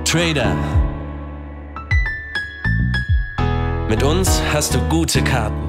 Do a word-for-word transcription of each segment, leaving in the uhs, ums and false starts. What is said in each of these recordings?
Trader. Mit uns hast du gute Karten.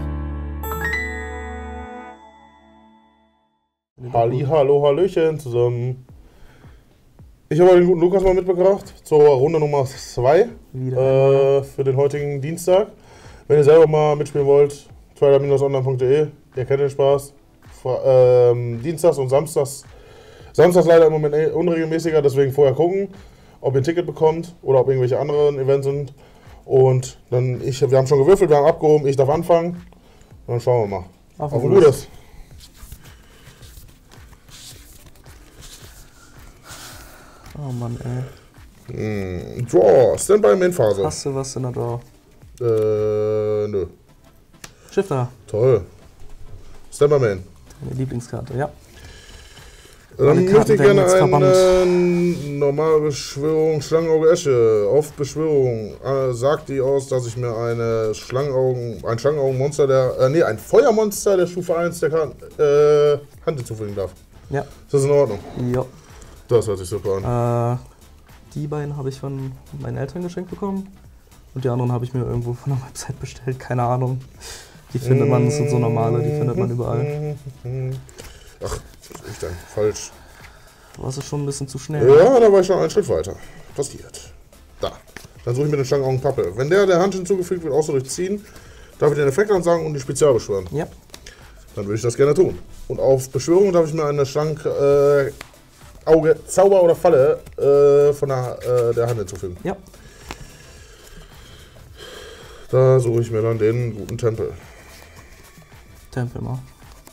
Halli, hallo, hallöchen zusammen. Ich habe den guten Lukas mal mitgebracht zur Runde Nummer zwei äh, für den heutigen Dienstag. Wenn ihr selber mal mitspielen wollt, trader Bindestrich online punkt de, ihr kennt den Spaß. Ähm, Dienstags und Samstags. Samstags leider im Moment unregelmäßiger, deswegen vorher gucken, ob ihr ein Ticket bekommt oder ob irgendwelche anderen Events sind. Und dann, ich, wir haben schon gewürfelt, wir haben abgehoben, ich darf anfangen. Und dann schauen wir mal. Auf ein gutes. Oh Mann, ey. Hm, Draw, Standby Main Phase. Hast du was in der Draw? Äh, nö. Shifter. Toll. Standby Main. Deine Lieblingskarte, ja. Dann möchte ich gerne eine normale Beschwörung, Schlangenauge Esche. Auf Beschwörung äh, sagt die aus, dass ich mir eine Schlangenaugen, ein Schlangenaugenmonster der, äh, nee, ein Feuermonster der Stufe eins der Karten, äh, Hand hinzufügen darf. Ja. Ist das in Ordnung? Ja. Das hört sich super an. Äh, die beiden habe ich von meinen Eltern geschenkt bekommen. Und die anderen habe ich mir irgendwo von der Website bestellt, keine Ahnung. Die findet man, das sind so normale, die findet man überall. Ach, ich dann falsch. Du warst schon ein bisschen zu schnell. Ja, da war ich schon einen Schritt weiter. Passiert. Da. Dann suche ich mir den Schlangenaugen-Pappe. Wenn der der Hand hinzugefügt wird, außer durch Ziehen, darf ich den Effekt ansagen und die Spezial beschwören. Ja. Dann würde ich das gerne tun. Und auf Beschwörung darf ich mir eine Schlangen äh, Auge, Zauber oder Falle äh, von der, äh, der Hand hinzufügen. Ja. Da suche ich mir dann den guten Tempel. Tempel mal.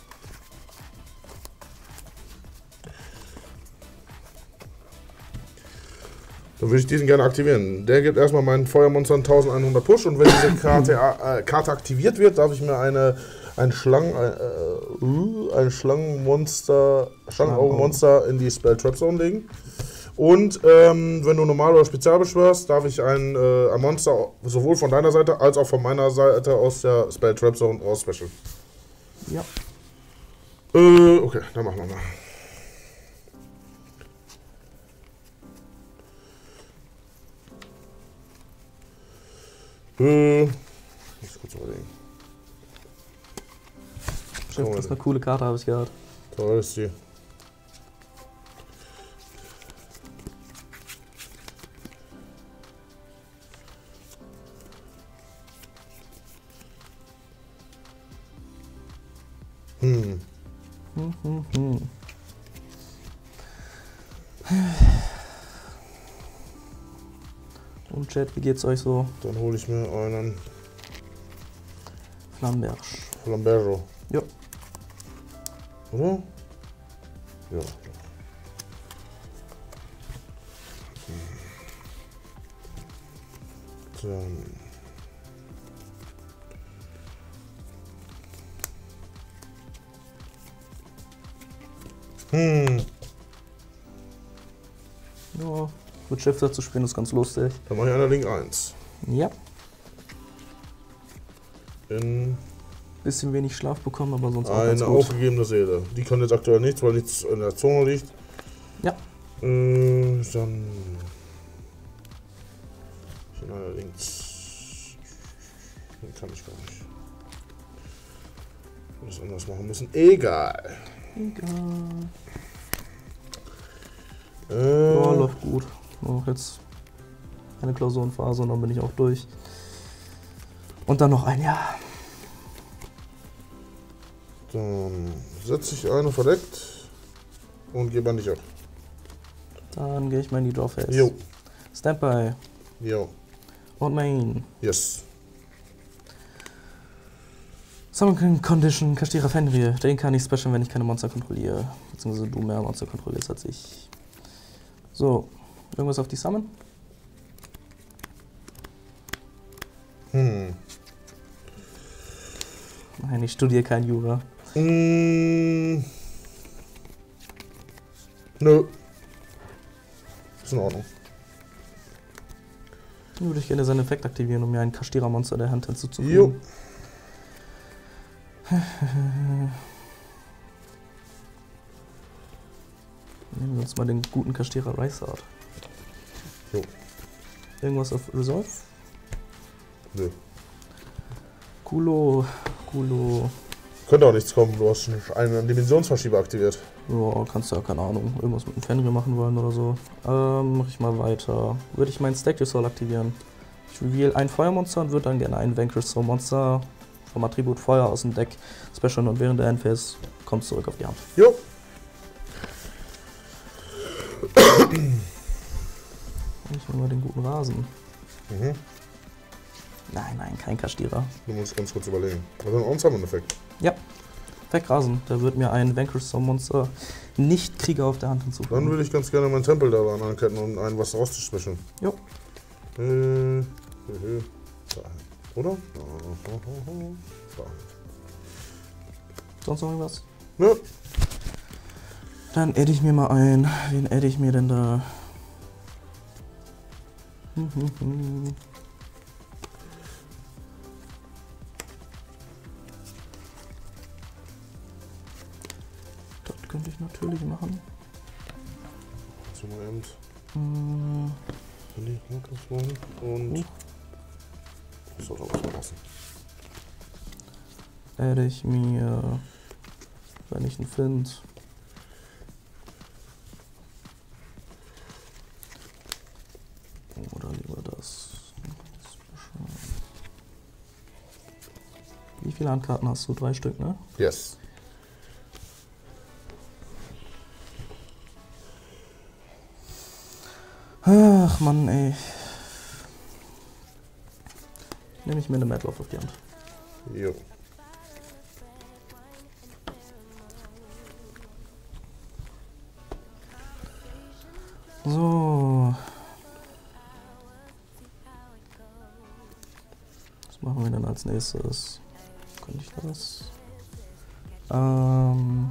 Dann würde ich diesen gerne aktivieren. Der gibt erstmal meinen Feuermonster elfhundert Push und wenn diese Karte, äh, Karte aktiviert wird, darf ich mir eine ein Schlangen äh, ein Schlangenmonster Schlangenaugenmonster in die Spell Trap Zone legen. Und ähm, wenn du normal oder spezial beschwörst, darf ich ein, äh, ein Monster sowohl von deiner Seite als auch von meiner Seite aus der Spell Trap Zone raus special. Ja. Äh, okay, dann machen wir mal. Äh, ich muss kurz überlegen. Stimmt, das ist eine coole Karte, habe ich gehört. Toll ist die. Hm. Hm, hm, hm. Und Chat, wie geht's euch so? Dann hole ich mir einen Flamberge. Flambergo. Ja. Oder? Ja. Dann. Hm. Ja, mit Shifter zu spielen ist ganz lustig. Dann mache ich einer Link eins. Ja. In Bisschen wenig Schlaf bekommen, aber sonst auch ganz eine gut. aufgegebene Seele. Die kann jetzt aktuell nichts, weil nichts in der Zone liegt. Ja. Äh, dann. In einer Links. Den kann ich gar nicht. Was anders machen müssen. Egal. Egal. Äh, Ja, läuft gut. Noch jetzt eine Klausurenphase und dann bin ich auch durch. Und dann noch ein Jahr. Dann setze ich eine verdeckt und gebe an dich ab. Dann gehe ich mal in die Drawphase. Jo. Standby. Jo. Und Main. Yes. Summon Condition, Kashtira Fenrir. Den kann ich specialen, wenn ich keine Monster kontrolliere. Beziehungsweise du mehr Monster kontrollierst als ich. So, irgendwas auf die Summon? Hm. Nein, ich studiere kein Jura. Mm. Nö. Ist in Ordnung. Dann würde ich gerne seinen Effekt aktivieren, um mir ein Kashtira-Monster der Hand hinzuzufügen. Jo. Nehmen wir uns mal den guten Kashtira Rice Art. Jo. Irgendwas auf Resolve? Nö. Kulo, Kulo. Könnte auch nichts kommen, du hast schon einen Dimensionsverschieber aktiviert. Ja, kannst du ja, keine Ahnung, irgendwas mit dem Fenrir machen wollen oder so. Ähm, mach ich mal weiter. Würde ich meinen Stack Your Soul aktivieren. Ich reveal ein Feuermonster und würde dann gerne ein Vanquish Soul Monster vom Attribut Feuer aus dem Deck special und während der Endphase kommt es zurück auf die Hand. Jo. Ich will mal den guten Rasen. Mhm. Nein, nein, kein Kastierer. Du musst ganz kurz überlegen. Was ist ein On-Summon-Effekt? Ja. Wegrasen. Der wird mir ein Vanquish Soul Monster nicht Krieger auf der Hand hinzufügen. Dann würde ich ganz gerne meinen Tempel da anketten, um einen was rauszuspecialen. Jo. Äh, äh, da. Oder? Da. Sonst noch irgendwas? Ne? Dann adde ich mir mal ein. Wen adde ich mir denn da? Hm, hm, hm. Das könnte ich natürlich machen. So mal eben. Hm. Die Handgriff machen und. Uh. Das sollte auch mal lassen. Adde ich mir, wenn ich ihn finde. Oder lieber das. Wie viele Handkarten hast du? Drei Stück, ne? Yes. Ach Mann, ey. Nehme ich mir eine Madlock auf die Hand. Jo. So. Was machen wir denn als nächstes? Könnte ich das? Ähm.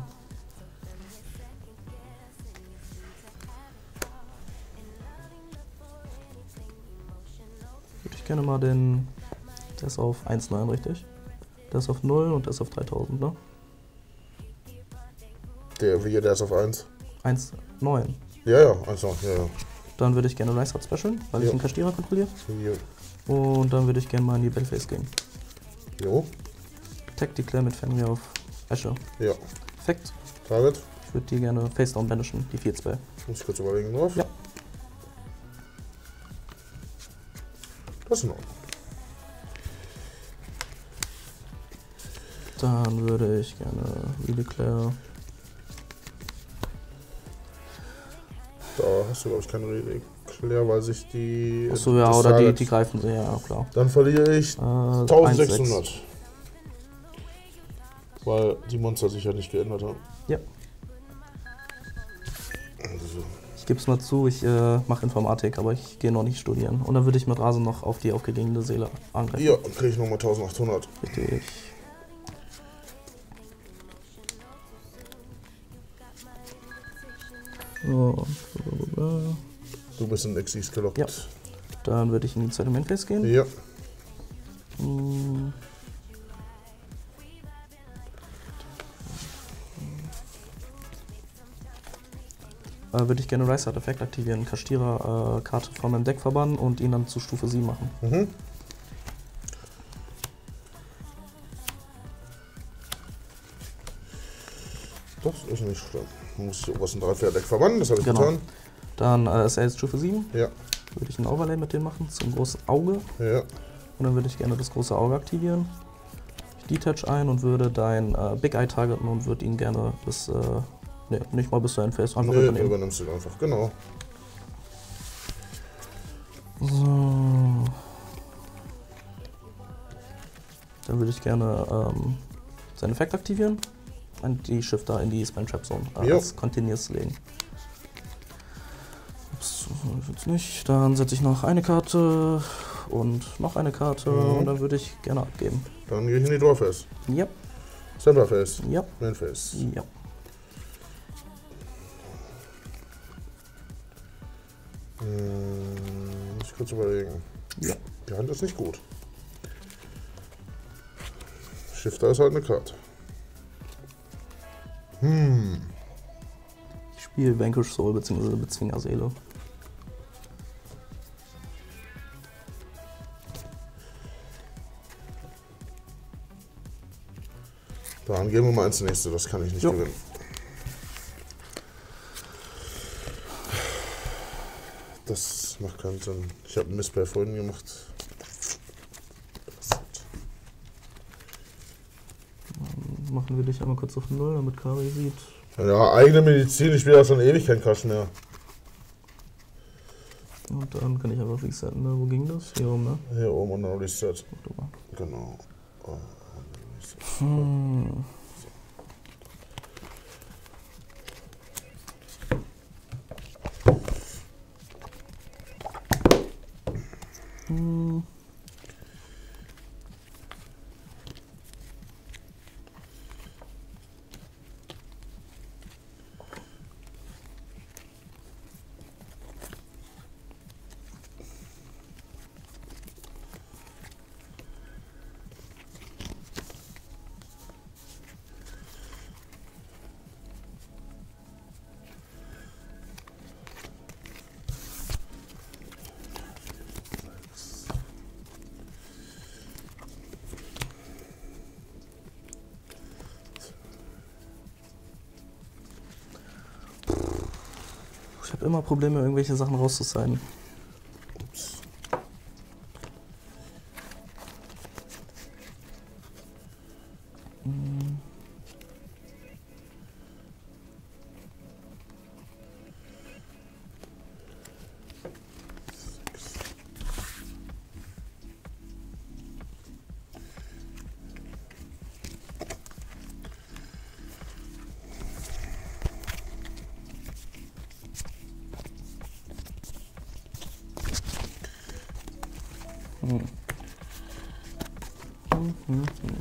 Würde ich gerne mal den. Der ist auf eins Komma neun, richtig? Der ist auf null und der ist auf dreitausend, ne? Der, wie der ist auf eins. eins Komma neun. Ja, ja, also, ja, ja. Dann würde ich gerne Rice Hard specialen, weil Jo. ich den Kastierer kontrolliere. Jo. Und dann würde ich gerne mal in die Battleface gehen. Jo. Tag Declare mit Fenrir auf Asche. Ja. Perfekt. Target. Ich würde die gerne Face Down banishen, die vier zwei. Muss ich kurz überlegen drauf. Ja. Das ist in Ordnung. Dann würde ich gerne Redeclare. Da hast du, glaube ich, keine Rede. Klär, weil sich die. Achso, ja, das oder die, Target- die greifen sie, ja, klar. Dann verliere ich Äh, eintausendsechshundert. eins Komma sechs. Weil die Monster sich ja nicht geändert haben. Ja. Also, Ich gebe es mal zu, ich äh, mache Informatik, aber ich gehe noch nicht studieren. Und dann würde ich mit Rasen noch auf die aufgegebene Seele angreifen. ja, dann kriege ich nochmal eintausendachthundert. Richtig. So. Du bist in Exis gelockt. Ja. Dann würde ich in die zweite Mainphase gehen. Ja. Hm. Äh, würde ich gerne Rice Hard Effekt aktivieren, Kastierer äh, Karte von meinem Deck verbannen und ihn dann zu Stufe sieben machen. Mhm. Das ist nicht schlimm. Man muss sich was ein drei vier Deck verbannen, das habe ich Genau. getan. Dann äh, ist er jetzt Stufe sieben. Ja. Würde ich ein Overlay mit dem machen zum großen Auge. Ja. Und dann würde ich gerne das große Auge aktivieren. Ich detach ein und würde dein äh, Big Eye targeten und würde ihn gerne bis, äh, ne, nicht mal bis zu Endphase einfach Nee, du übernehmen. übernimmst ihn einfach, genau. So. Dann würde ich gerne ähm, seinen Effekt aktivieren und die Shifter in die Spam Trap Zone äh, Jo. als Continuous legen. Ups, das hab ich jetzt nicht. Dann setze ich noch eine Karte und noch eine Karte Mhm. und dann würde ich gerne abgeben. Dann gehe ich in die Dwarf-Phase. Ja, Center-Phase. ja, Main-Phase. ja. Hm, muss ich kurz überlegen. Ja. Die Hand ist nicht gut. Shifter ist halt eine Karte. Hm. Ich spiele Vanquish Soul bzw. Bezwinger Seele. Dann gehen wir mal ins nächste, das kann ich nicht Jo. gewinnen. Das macht keinen Sinn. Ich habe ein Missplay vorhin gemacht. Dann machen wir dich einmal kurz auf null, damit Kari sieht. Ja, eigene Medizin, ich spiele ja schon ewig kein Crush mehr. Und dann kann ich einfach resetten, ne? Wo ging das? Hier oben, ne? Hier oben und dann Reset. Guck mal. Genau. Oh, Reset. Hm. Hm. Ich habe immer Probleme, irgendwelche Sachen rauszusignen. Ups. Hm. Hm. Hm, hm, hm.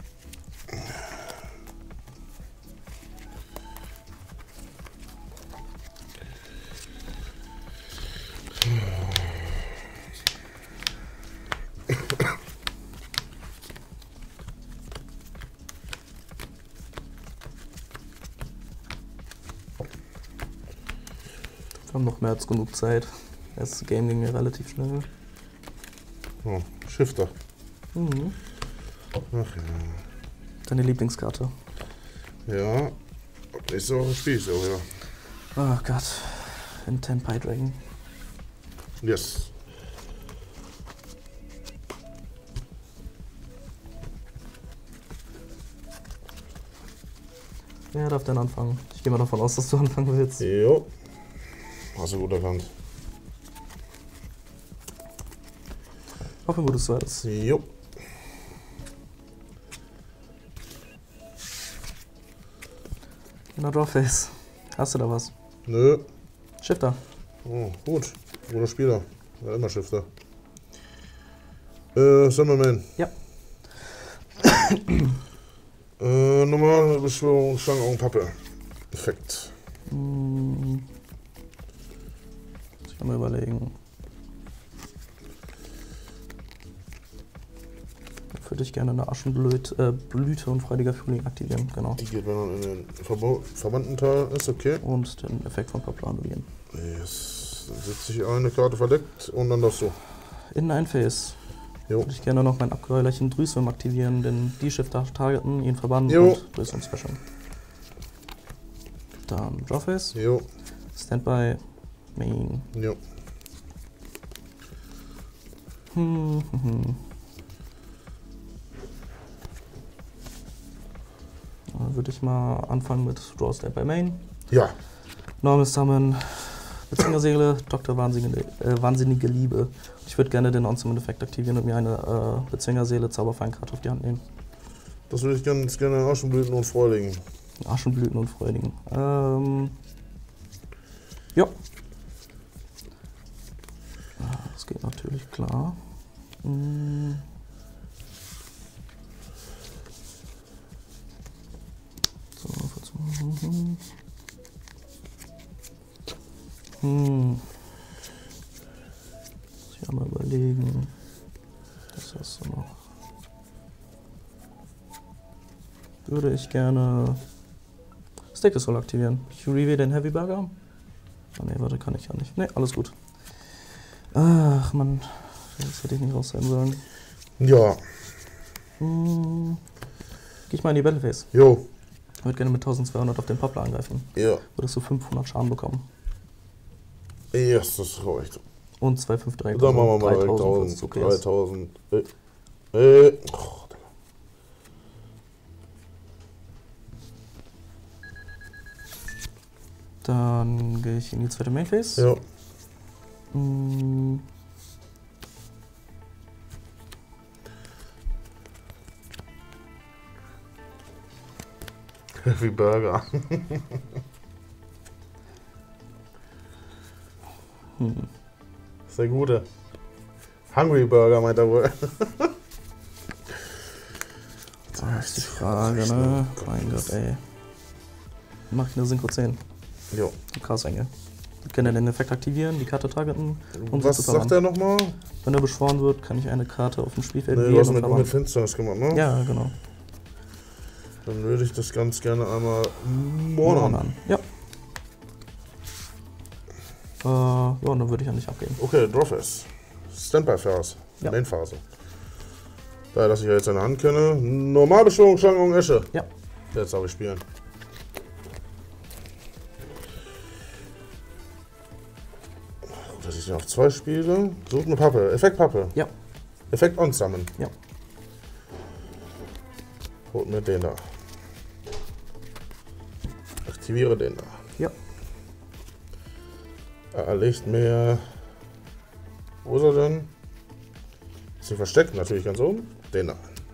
Wir haben noch mehr als genug Zeit. Das Game ging mir relativ schnell. Oh, Shifter. Mhm. Ach ja. Deine Lieblingskarte. Ja. Nächste Woche spiele ich auch, ja. Oh Gott. Intent Pie Dragon. Yes. Wer darf denn anfangen? Ich gehe mal davon aus, dass du anfangen willst. Jo. Hast du gut erkannt. Auf ein gutes Zweites. Jo. In der Drawface. Hast du da was? Nö. Shifter. Oh, gut. Guter Spieler. Ja, immer Shifter. Äh, Summerman. Ja. äh, normale Beschwörung, Schlangenaugen, Pappe. Perfekt. Hm. Muss ich mal überlegen. Ich würde ich gerne eine Aschenblüte äh, Blüte und freudiger Frühling aktivieren, genau. Die geht, wenn man in den Verbo verbannten Teil ist, okay. Und den Effekt von Purple annullieren. Yes. Dann setze ich eine Karte verdeckt und dann darfst du. In ein Face Jo. würde ich gerne noch mein Abgräulerchen Drüsum aktivieren, den D-Shifter targeten, ihn verbannen Jo. und Drüsum specialen. Dann Drawface, Jo. Standby, Main. Jo. Hm, hm, hm. Dann würde ich mal anfangen mit Draw Standby Main. Ja. Normal Summon, Bezwingerseele, Doktor Wahnsinnige, äh, Wahnsinnige Liebe. Ich würde gerne den On-Summon-Effekt aktivieren und mir eine äh, Bezwingerseele Zauberfeinkarte auf die Hand nehmen. Das würde ich ganz gerne Aschenblüten und Freudigen. Aschenblüten und Freudigen. Ähm. Ja. Das geht natürlich klar. Hm. So, hm. Hm. Muss ich einmal überlegen. Was hast du noch? Würde ich gerne Status Soul aktivieren. Ich reveal den Heavy Burger. Oh ne, warte, kann ich ja nicht. Ne, alles gut. Ach man, das hätte ich nicht raus sein sollen. Ja. Hm. Geh ich mal in die Battleface. Jo. Ich würde gerne mit eintausendzweihundert auf den Pappler angreifen. Ja. Würdest du fünfhundert Schaden bekommen. Ja, das ist korrekt. Und zwei fünf drei. Dann machen wir mal dreitausend. dreitausend. dreitausend. Äh. äh. Oh, dann gehe ich in die zweite Mainphase. ja. Mm. Wie Burger. hm. Sehr gute. Hungry Burger meint er wohl. Da ist die Frage, ne? Mein Gott, ey. Mach ich eine Synchro zehn. Jo. Krass, Engel. Wir können den Effekt aktivieren, die Karte targeten. Um Was sagt er nochmal? Wenn er beschworen wird, kann ich eine Karte auf dem Spielfeld Nee, wählen du hast und mit, verwandeln. mit Finsternis gemacht, ne? Ja, genau. Dann würde ich das ganz gerne einmal mornen. Ja. Äh, ja, und dann würde ich ja nicht abgeben. Okay, Drawfest. Standby-Phase. Ja. Main-Phase. Da, dass ich ja jetzt eine Hand kenne. Normalbeschwörung, Schlangenaugen, Esche. Ja. Jetzt darf ich spielen. Gut, dass ich auf zwei spiele. Sucht eine Pappe. Effekt Pappe. Ja. Effekt On Summon. Ja. Holt mir den da. Aktiviere den da. Ja. Er legt mir. Wo ist er denn? Ist hier versteckt, natürlich ganz oben. Den da.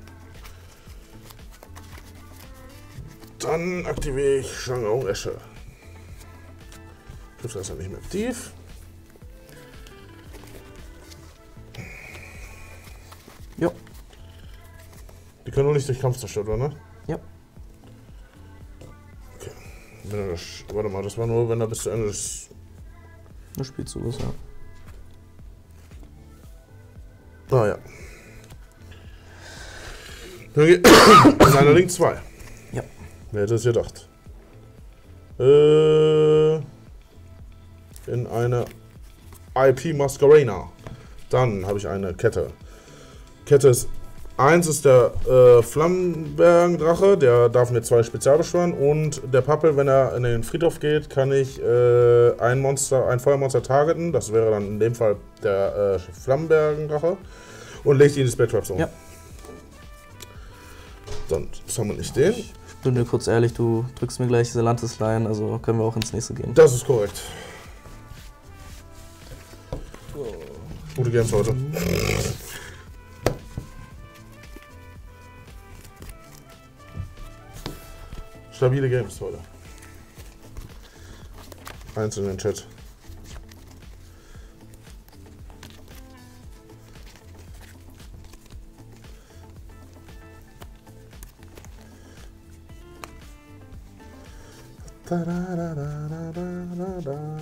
Dann aktiviere ich Schlangenaugen Esche. Trifft das ja nicht mehr tief. Ja. Die können nur nicht durch Kampf zerstört werden, ne? Ja. Okay. Wenn er das, warte mal, das war nur, wenn er bis zu Ende des. Das Spielzug ist, ja. Ah ja. Dann geht seiner Link zwei. Ja. Wer hätte es gedacht? Äh, in eine I P Masquerena. Dann habe ich eine Kette. Kette ist eins ist der äh, Flammenbergendrache, der darf mir zwei Spezialbeschwören, und der Pappel, wenn er in den Friedhof geht, kann ich äh, ein Monster, ein Feuermonster targeten. Das wäre dann in dem Fall der äh, Flammenbergendrache, und lege ihn in die Spelltraps um. Ja. Dann summon ich den. Ich bin dir kurz ehrlich, du drückst mir gleich diese Lantis-Line, also können wir auch ins nächste gehen. Das ist korrekt. Gute Games heute. Stabile Games heute. Eins in den Chat. Da, da, da, da, da, da, da.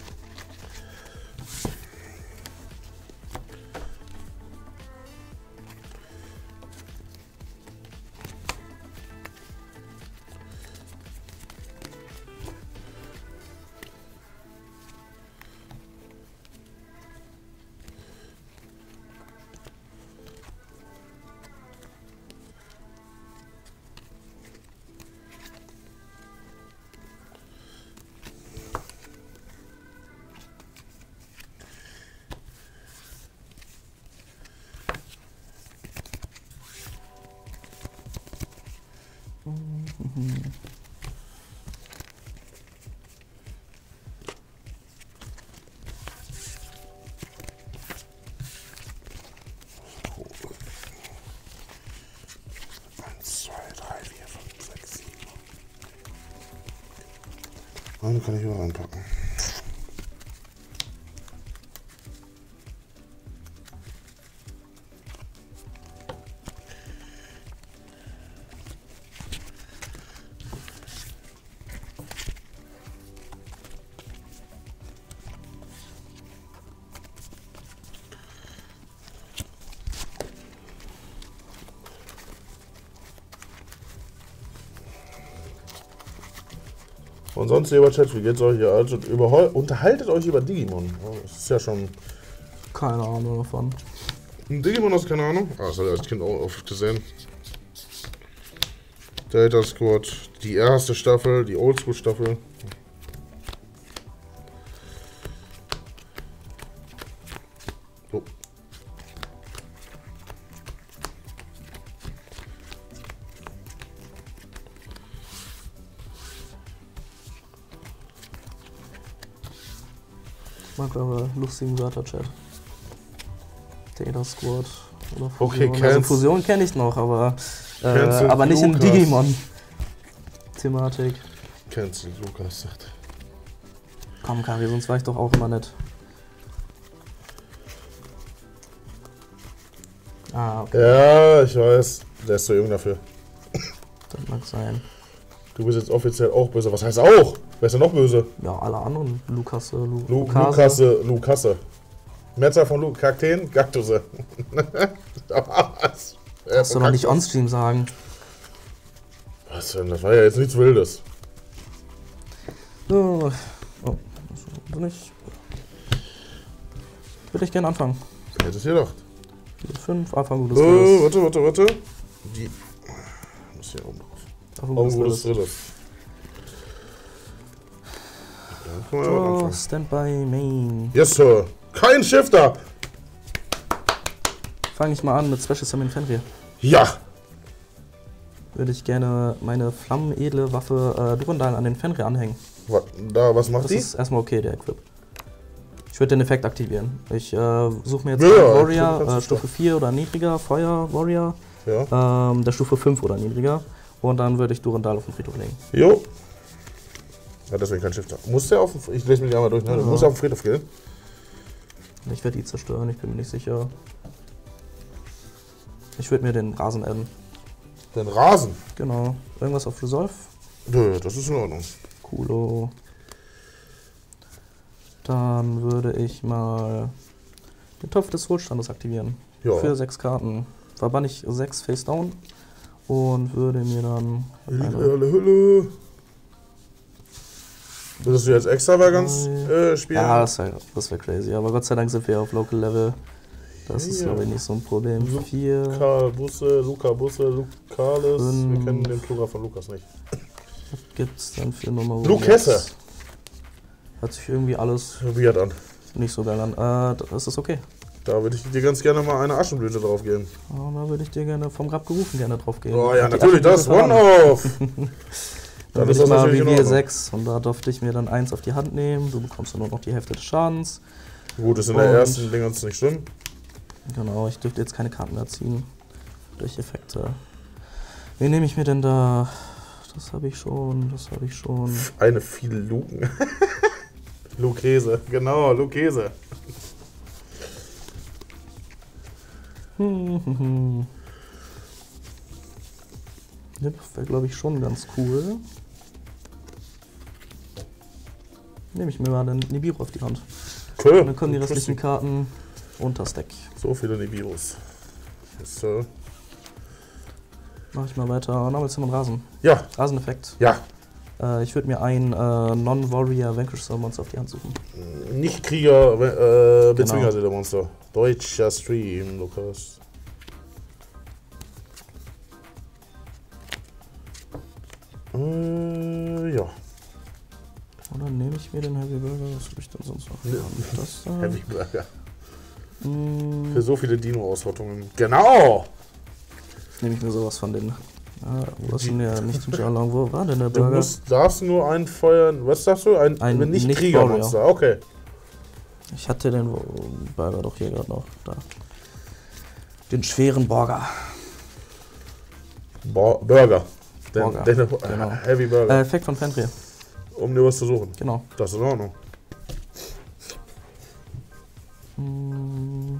Eine kann ich überall reinpacken. Und sonst, lieber Chat, wie geht's euch? Ihr also über, unterhaltet euch über Digimon. Das ist ja schon. Keine Ahnung davon. Ein Digimon hast du keine Ahnung? Ah, das habe ich als Kind auch oft gesehen. Delta Squad, die erste Staffel, die Oldschool-Staffel. So. Ich mag aber lustigen Wörter-Chat. Delta Squad oder Fusion. Okay, Also Cancel. Fusion kenne ich noch, aber, äh, Cancel aber nicht in Lukas. Digimon-Thematik. Cancel, Lukas sagt. Komm, Kari, sonst war ich doch auch immer nett. Ah, okay, Ja, ich weiß. Der ist zu jung dafür. das mag sein. Du bist jetzt offiziell auch böse. Was heißt auch? Wer ist denn noch böse? Ja, alle anderen. Lukasse, Lu Lu Lukase. Lukasse, Lukasse. Mehrzahl von Lu Kakteen, Gaktuse. Was? Kannst du noch nicht on-stream sagen. Was denn? Das war ja jetzt nichts Wildes. So. Oh, bin ich. Würde ich gerne anfangen. Hätte ich gedacht. vier, fünf, Anfang gutes Oh, Wildes. warte, warte, warte. Die. Muss hier oben drauf. Anfang Augen gutes gutes Wildes. Drilles. Ja, können wir ja Oh, anfangen. Standby Main. Yes, Sir. Kein Shifter. Fange ich mal an mit Special Summon Fenrir. Ja. Würde ich gerne meine flammenedle Waffe äh, Durandal an den Fenrir anhängen. Was, da, was macht Das die? ist erstmal okay, der Equip. Ich würde den Effekt aktivieren. Ich äh, suche mir jetzt Ja, einen ja, Warrior, kannst du äh, Stufe vier oder niedriger, Feuer Warrior, Ja. ähm, der Stufe fünf oder niedriger. Und dann würde ich Durandal auf den Friedhof legen. Jo. Ja, deswegen kein Shifter. Muss der auf den, ich lese mich einmal durch, ne? Ja. Muss der auf den Friedhof gehen? Ich werde die zerstören, ich bin mir nicht sicher. Ich würde mir den Rasen adden. Den Rasen. Genau. Irgendwas auf Resolve? Nö, das ist in Ordnung. Coolo. Dann würde ich mal den Topf des Wohlstandes aktivieren. Ja. Für sechs Karten. Verbann ich sechs Face Down und würde mir dann Hülle, eine, Hülle, Hülle. Würdest du jetzt Extravaganz äh, spielen? ja, das wäre das wär crazy. Aber Gott sei Dank sind wir auf Local Level. Das ist, Ja. glaube ich, nicht so ein Problem. Lu- Vier. Karl Busse, Luca Busse, Lucalis. Wir Fünf. kennen den Plural von Lukas nicht. Was gibt's dann für Nummer? Lukesse. Hört sich irgendwie alles Weird an. nicht so geil an. Äh, das ist okay. Da würde ich dir ganz gerne mal eine Aschenblüte drauf geben. Oh, da würde ich dir gerne vom Grab gerufen gerne drauf gehen. Oh ja, Die natürlich, das Aschenblüte One-Off. Dann Dann würde ist ich das mal natürlich in Reveal Ordnung. sechs und da durfte ich mir dann eins auf die Hand nehmen. Du bekommst dann nur noch die Hälfte des Schadens. Gut, ist in der Und- ersten Dingens nicht schlimm. Genau, ich dürfte jetzt keine Karten mehr ziehen. Durch Effekte. Wen nehme ich mir denn da? Das habe ich schon, das habe ich schon. Eine viele Luken. Lukese, genau, Lukese. Hm, hm, hm. Nip wäre, glaube ich, schon ganz cool. Nehme ich mir mal den Nibiru auf die Hand. Cool. Und dann kommen die restlichen Karten unter Stack. So viele Nibirus. Yes, Sir. Mach ich mal weiter. Normalzimmer und Rasen. Ja, Raseneffekt. ja. Äh, ich würde mir ein äh, Non-Warrior Vanquish Monster auf die Hand suchen. Nicht Krieger, äh, Genau. Bezwinger Monster. Deutscher Stream, Lukas. Äh, ja. Oder nehme ich mir den Heavy Burger? Was habe ich denn sonst noch? Ne- Das da. Heavy Burger. Mm, Für so viele Dino-Ausrottungen. Genau! nehme ich mir sowas von den. Ah, wo ist Die- denn der? Nicht Ninja Long. Wo war denn der Du Burger? musst, darfst nur einen feuern. Was darfst du? Ein, Ein nicht nicht Kriegermonster. Okay. Ich hatte den wo- Burger doch hier gerade noch. Da. Den schweren Burger. Bo Burger. Den, Burger, Den, genau. Heavy Burger. Äh, Effekt von Fenrir. Um dir was zu suchen. Genau. Das ist in Ordnung. Mm.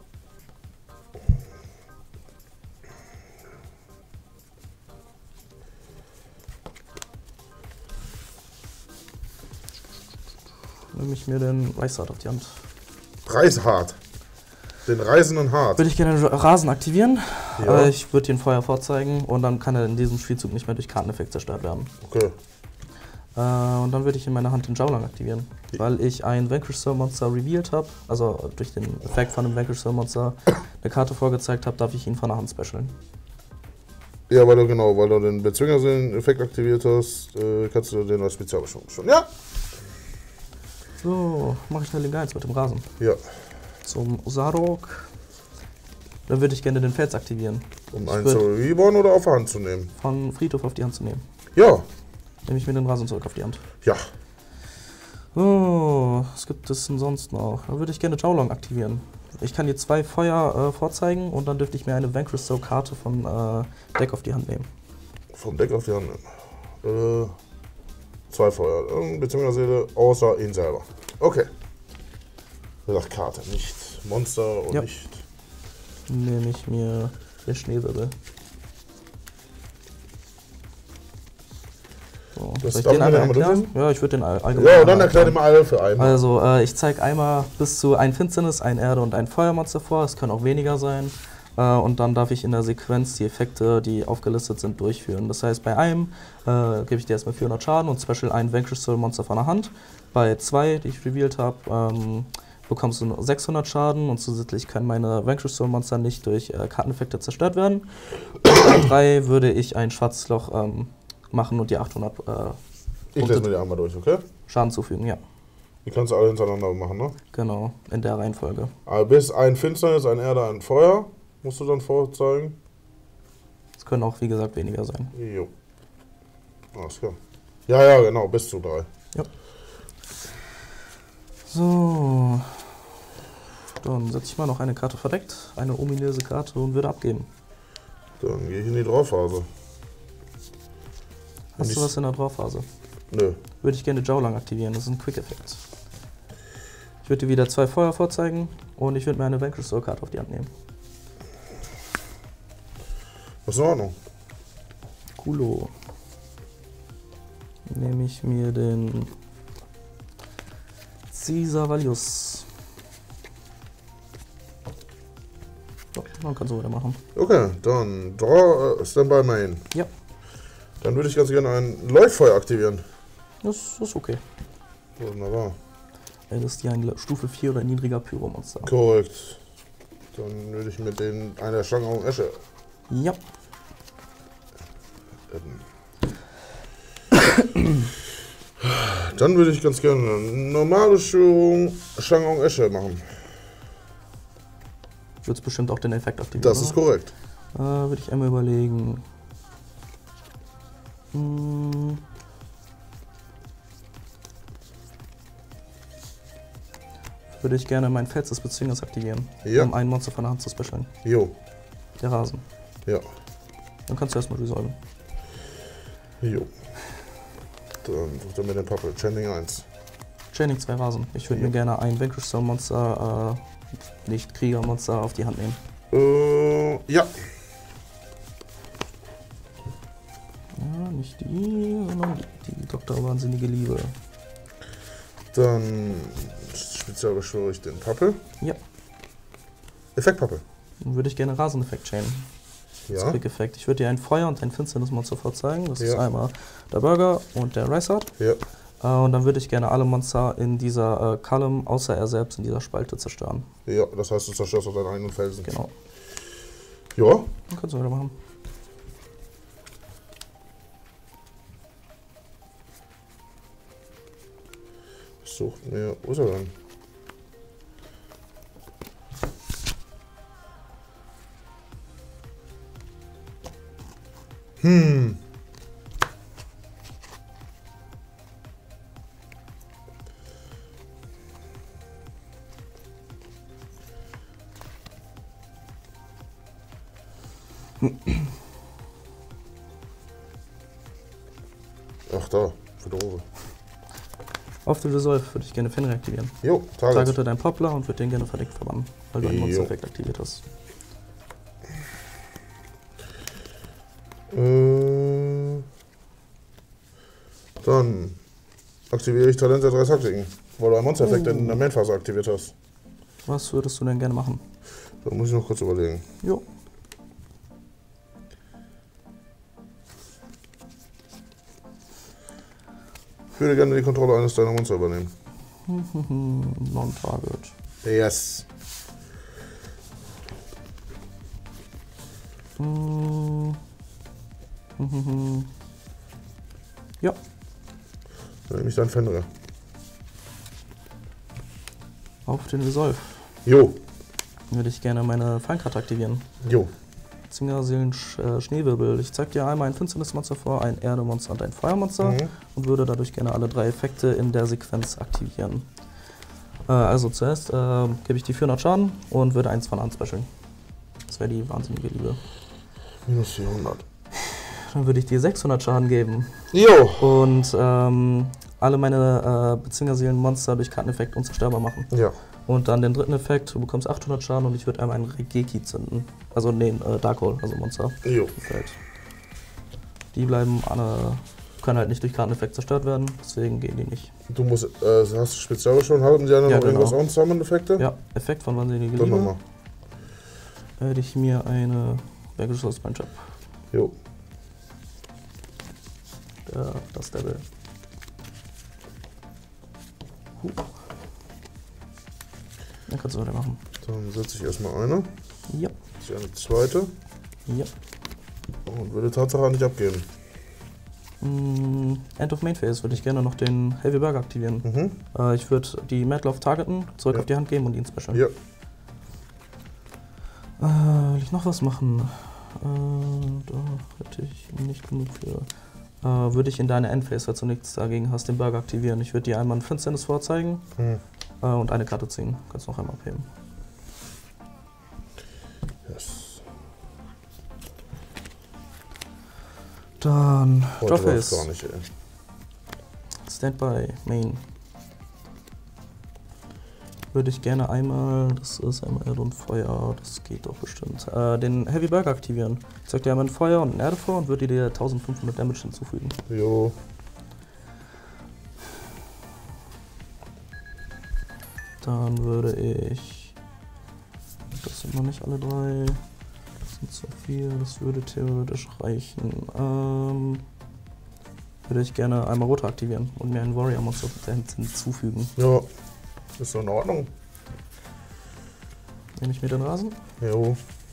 Nehme ich mir den Weißart auf die Hand. Reishart. Den Reisenden Hart. Würde ich gerne den Rasen aktivieren. Ja. Äh, ich würde den Feuer vorzeigen und dann kann er in diesem Spielzug nicht mehr durch Karteneffekt zerstört werden. Okay. Äh, und dann würde ich in meiner Hand den Jaulang aktivieren, weil ich ein Vanquish Soul Monster revealed habe, also durch den Effekt von dem Vanquish Soul Monster eine Karte vorgezeigt habe, darf ich ihn von der Hand specialen. Ja, weil du genau, weil du den Bezwingersinn-Effekt aktiviert hast, äh, kannst du den als Spezialbeschwörung schon. Ja! So, mache ich schnell den Geiz mit dem Rasen. Ja. Zum Zarok. Dann würde ich gerne den Fels aktivieren. Um Ich einen würd- zu reborn oder auf der Hand zu nehmen? Von Friedhof auf die Hand zu nehmen. Ja. Nehme ich mir den Rasen zurück auf die Hand. Ja. So, was gibt es denn sonst noch? Dann würde ich gerne Jaulong aktivieren. Ich kann hier zwei Feuer äh, vorzeigen und dann dürfte ich mir eine Vanquish Soul Karte vom äh, Deck auf die Hand nehmen. Vom Deck auf die Hand nehmen. Äh, zwei Feuer. Ähm, beziehungsweise außer ihn selber. Okay. Wie gesagt, Karte, nicht Monster und Ja. nicht. Nehme ich mir den Schneewirbel. So, Das soll ich darf den man einmal einmal erklären? durchlesen? Ja, ich würde den all- allgemein Ja, und dann einmal erklärt erklären. immer alle für einen. Also, äh, ich zeige einmal bis zu ein Finsternis, ein Erde und ein Feuermonster vor. Es können auch weniger sein. Äh, und dann darf ich in der Sequenz die Effekte, die aufgelistet sind, durchführen. Das heißt, bei einem äh, gebe ich dir erstmal vierhundert Schaden und special ein Vanquish Soul Monster von der Hand. Bei zwei, die ich revealed habe, ähm, bekommst du nur sechshundert Schaden und zusätzlich können meine Vanquish Soul Monster nicht durch äh, Karteneffekte zerstört werden. Und bei drei würde ich ein schwarzes Loch ähm, machen und dir achthundert äh, Ich lese mir die einmal durch, okay? Schaden zufügen. Ja, Die kannst du alle hintereinander machen, ne? genau, in der Reihenfolge. Aber bis ein Finsternis, ein Erde, ein Feuer musst du dann vorzeigen. Es können auch, wie gesagt, weniger sein. Jo. Alles klar. Ja, ja, genau, bis zu drei. Ja. So. Dann setze ich mal noch eine Karte verdeckt, eine ominöse Karte und würde abgeben. Dann gehe ich in die Draufphase. Hast ich- du was in der Draufphase? Nö. Würde ich gerne Jaulong aktivieren, das ist ein Quick-Effekt. Ich würde dir wieder zwei Feuer vorzeigen und ich würde mir eine Vanquish Soul Karte auf die Hand nehmen. Das ist in Ordnung. Kulo. Nehme ich mir den Caesar Valius. So, man kann so weitermachen. Okay, dann Draw, äh, Standby Main. Ja, Dann würde ich ganz gerne ein Leuchtfeuer aktivieren. das ist okay. Wunderbar. Das ist ja ein Stufe vier oder niedriger Pyromonster. Korrekt. Dann würde ich mit den einer Schlangenaugen Esche. Ja, Dann würde ich ganz gerne eine normale Schwörung Schlangenaugen Esche machen. wird bestimmt auch den Effekt aktivieren. Das ist oder? korrekt. Äh, würde ich einmal überlegen. Hm. Würde ich gerne mein Fels des Bezwingers aktivieren, Ja. um ein Monster von der Hand zu specialen. Jo. Der Rasen. Ja. Dann kannst du erstmal resolven. Jo. Dann sucht er mir den Pappe. Chanting eins. Chaining zwei Rasen. Ich würde Ja. mir gerne ein Vanquish Soul Monster, äh, nicht Kriegermonster, auf die Hand nehmen. Äh, ja. Ja, nicht die, sondern die, die Doktor Wahnsinnige Liebe. Dann speziell beschwöre ich den Pappe. Ja, Effektpappe. dann würde ich gerne Raseneffekt chainen. Das Ja. Quick-Effekt. Ich würde dir ein Feuer und ein Finsternismonster vorzeigen. Das ist Ja. einmal der Burger und der Ricehard. Ja. Äh, und dann würde ich gerne alle Monster in dieser äh, Column, außer er selbst, in dieser Spalte zerstören. Ja, das heißt, du zerstörst auch deinen eigenen Felsen. Genau. Ja. Dann kannst du weitermachen. Sucht mir. Wo ist er denn? Hm. Ach da, für Droge. Auf den Resolve würde ich gerne Fenrir aktivieren. Jo, Target. Targete deinen Poplar und würde den gerne verdeckt verbannen, weil du einen Jo. Monster-Effekt aktiviert hast. Äh, dann aktiviere ich Talent der drei Taktiken, weil du einen Monster-Effekt in der Mainphase aktiviert hast. Was würdest du denn gerne machen? Da muss ich noch kurz überlegen. Jo. Ich würde gerne die Kontrolle eines deiner Monster übernehmen. Non-Target. Yes. Hm. Mhm. Ja. Dann nehme ich dann Fenrir. Auf den Resolve. Jo. Würde ich gerne meine Feinkarte aktivieren. Jo. Zingerseelen Sch äh, Schneewirbel. Ich zeig dir einmal ein Finsternismonster vor, ein Erdemonster und ein Feuermonster Mhm. und würde dadurch gerne alle drei Effekte in der Sequenz aktivieren. Äh, also zuerst äh, gebe ich die vierhundert Schaden und würde eins von anspecialen. Das wäre die wahnsinnige Liebe. Minus vierhundert. Dann würde ich dir sechshundert Schaden geben. Jo. Und ähm, alle meine äh, Bezingerseelen-Monster durch Karteneffekt unzerstörbar machen. Ja. Und dann den dritten Effekt, du bekommst achthundert Schaden und ich würde einmal einen Regeki zünden. Also nee, äh, Darkhold, also Monster. Jo. Die bleiben alle, können halt nicht durch Karteneffekt zerstört werden, deswegen gehen die nicht. Du musst, äh, hast du Spezial schon, haben die anderen Ja, noch genau. irgendwas On-Summon-Effekte? Ja, Effekt von wahnsinnige Dann Liebe. nochmal. Hätte ich mir eine Bergisches Punch-Up. Jo. Der, das Devil. Huh. Dann kannst du weitermachen. Dann setze ich erstmal eine. Ja. Ich eine zweite. Ja. Und würde Tatsache nicht abgeben. Mm, End of Main Phase würde ich gerne noch den Heavy Burger aktivieren. Mhm. Äh, ich würde die Madlove targeten, zurück Ja. auf die Hand geben und ihn special. Ja. Äh, will ich noch was machen? Äh, da hätte ich nicht genug für. Äh, würde ich in deine Endphase, falls du nichts dagegen hast, den Burger aktivieren. Ich würde dir einmal ein Finsternis vorzeigen Hm. äh, und eine Karte ziehen. Kannst noch einmal abheben. Yes. Dann Heute läuft's Drawface. gar nicht, ey. Standby, Main. Würde ich gerne einmal, das ist einmal Erde und Feuer, das geht doch bestimmt, äh, den Heavy Burger aktivieren. Ich zeig dir einmal ein Feuer und ein Erde vor und würde dir eintausendfünfhundert Damage hinzufügen. Jo. Dann würde ich, das sind noch nicht alle drei, das sind zu viel, das würde theoretisch reichen. Ähm, würde ich gerne einmal Rote aktivieren und mir ein Warrior-Monster hinzufügen. Ja. Ist so in Ordnung. Nehme ich mir den Rasen? Jo.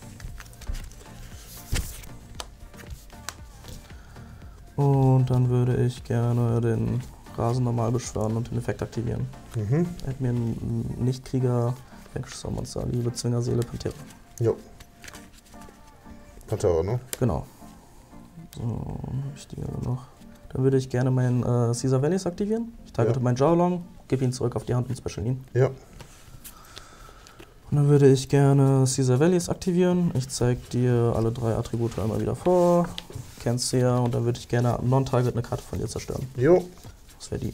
Und dann würde ich gerne den Rasen normal beschwören und den Effekt aktivieren. Mhm. Er hat mir einen Nicht-Krieger, Vanquisher Monster, Liebe, Zwinger, Seele, Panthera. Jo. Pantera, ne? Genau. So, dann habe ich die alle noch. Dann würde ich gerne meinen äh, Caesar Valleys aktivieren. Ich targete Ja. meinen Jaolong, gebe ihn zurück auf die Hand und special ihn. Ja. Und dann würde ich gerne Caesar Valleys aktivieren. Ich zeige dir alle drei Attribute einmal wieder vor. Kennst du ja. Und dann würde ich gerne Non-Target eine Karte von dir zerstören. Jo. Das wäre die.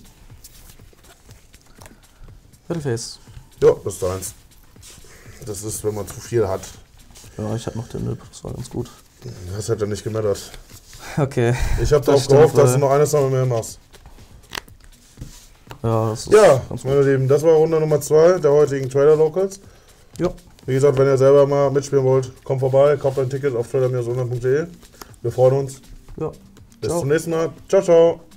Battleface. Ja, das ist deins. Das ist, wenn man zu viel hat. Ja, ich habe noch den Nip, das war ganz gut. Das hätte nicht gemattert. Okay. Ich habe Das darauf stimmt gehofft, dass wohl. du noch eine Sache mehr machst. Ja, das ist Ja, ganz meine gut. Lieben, das war Runde Nummer zwei der heutigen Trader Locals. Ja. Wie gesagt, wenn ihr selber mal mitspielen wollt, kommt vorbei, kauft ein Ticket auf trader Bindestrich online punkt de. Wir freuen uns. Ja. Bis Ciao. zum nächsten Mal. Ciao, ciao.